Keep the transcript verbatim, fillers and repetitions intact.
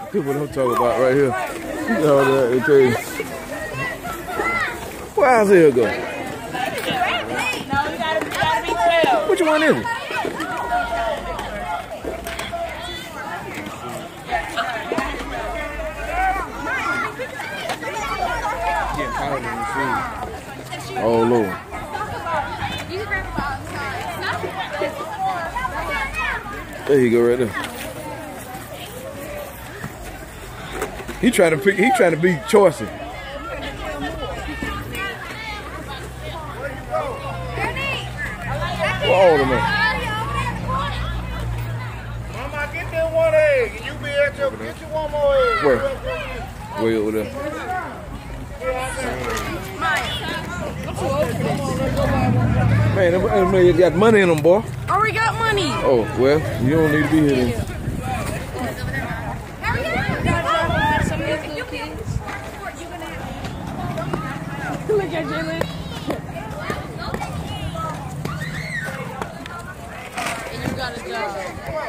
This what I'm talking about right here. You know that, they tell you. Where Isaiah go? No, you gotta, you gotta be twelve. Which one is it? Oh Lord. There you go, right there. He trying to pick. He trying to be choicy. What older man? Mama, get that one egg, and you be at your get you one more egg. Where? Way over there. Man, them man got money in them, boy. Already got money. Oh well, you don't need to be here then. Look at Jalen. And you got a job.